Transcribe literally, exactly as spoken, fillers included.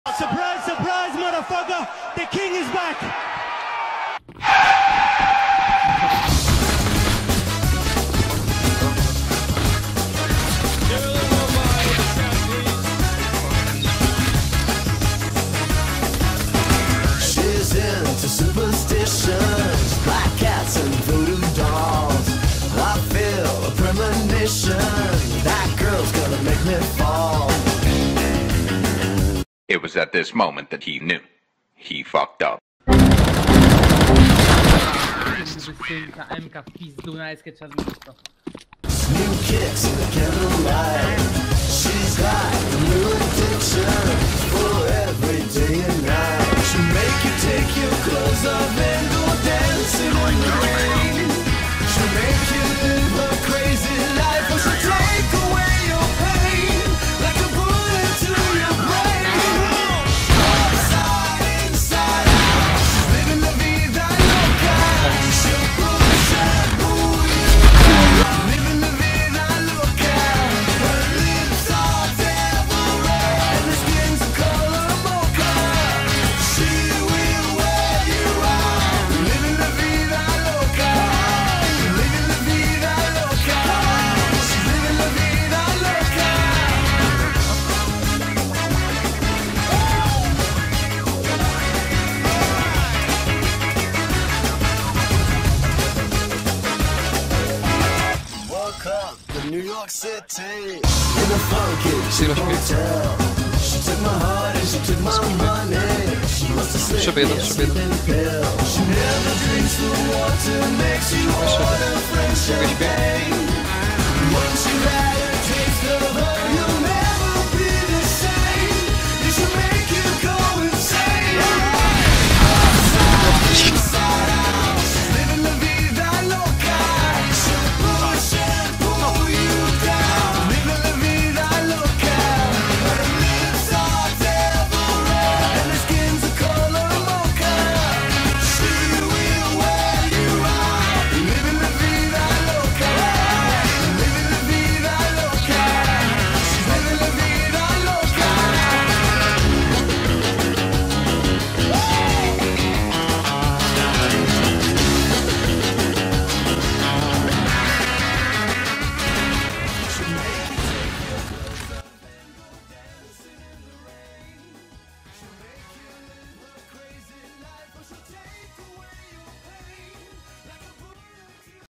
Surprise, surprise, motherfucker! The king is back! She's into superstitions, black cats and voodoo dolls. I feel a premonition, that girl's gonna make me fall. It was at this moment that he knew. He fucked up. New kicks in the candlelight. She's like a new addiction for every day and night. She'll make you take your clothes off and go dancing in the rain. She'll make you live a crazy life, or she'll take away your pain like a bullet to your brain. Outside, inside out, she's living la vida loca. She'll push and pull you. Living la vida loca. Her lips are devil red and her skin's the color mocha. She will wear you out. Living la vida loca. Living la vida loca. She's living la vida loca. Woke up in New York City in a funky hotel. She took my heart and she took my money. She must have slipped Subida, me a subida. sleeping pill. She never drinks the water, makes you order French champagne. Once you had a taste of her, you